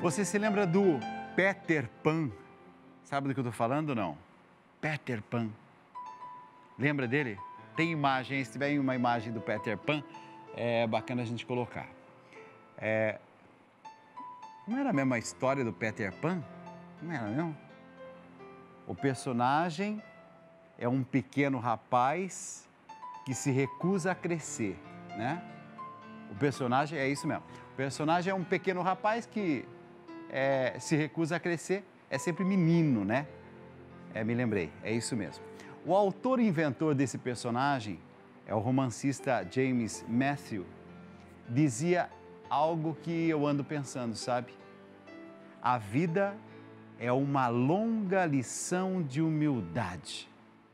Você se lembra do Peter Pan? Sabe do que eu estou falando ou não? Peter Pan. Lembra dele? Tem imagem, se tiver uma imagem do Peter Pan, é bacana a gente colocar. Não era a mesma história do Peter Pan? Não era, não? O personagem é um pequeno rapaz que se recusa a crescer, né? O personagem é isso mesmo. O personagem é um pequeno rapaz que se recusa a crescer, é sempre menino, né? Me lembrei, é isso mesmo. O autor e inventor desse personagem é o romancista James Matthew. Dizia algo que eu ando pensando, sabe? A vida é uma longa lição de humildade.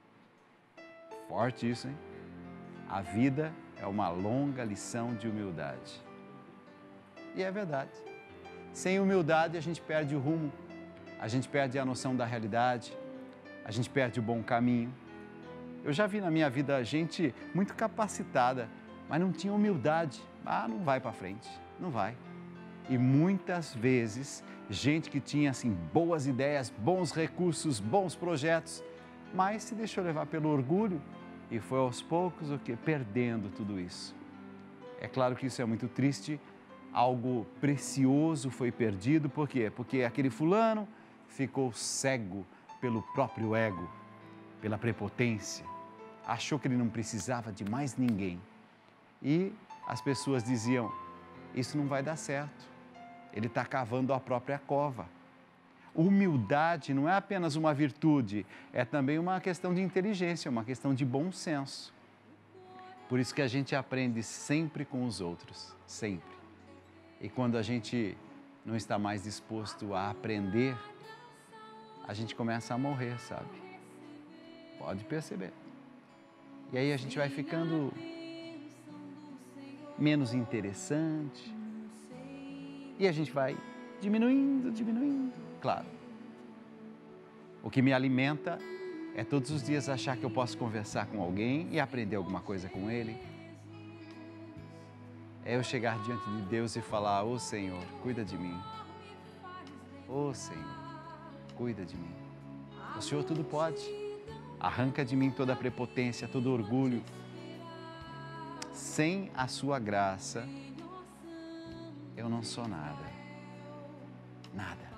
Forte isso, hein? A vida é uma longa lição de humildade. E é verdade. Sem humildade a gente perde o rumo, a gente perde a noção da realidade, a gente perde o bom caminho. Eu já vi na minha vida gente muito capacitada, mas não tinha humildade. Não vai para frente, não vai. E muitas vezes, gente que tinha assim boas ideias, bons recursos, bons projetos, mas se deixou levar pelo orgulho e foi aos poucos perdendo tudo isso. É claro que isso é muito triste, algo precioso foi perdido, por quê? Porque aquele fulano ficou cego pelo próprio ego, pela prepotência, achou que ele não precisava de mais ninguém. E as pessoas diziam, isso não vai dar certo, ele está cavando a própria cova. Humildade não é apenas uma virtude, é também uma questão de inteligência, uma questão de bom senso. Por isso que a gente aprende sempre com os outros, sempre. E quando a gente não está mais disposto a aprender, a gente começa a morrer, sabe? Pode perceber. E aí a gente vai ficando menos interessante. E a gente vai diminuindo. Claro. O que me alimenta é todos os dias achar que eu posso conversar com alguém e aprender alguma coisa com ele. É eu chegar diante de Deus e falar, ô Senhor, cuida de mim. Ô Senhor, cuida de mim. O Senhor tudo pode. Arranca de mim toda a prepotência, todo o orgulho. Sem a sua graça, eu não sou nada. Nada.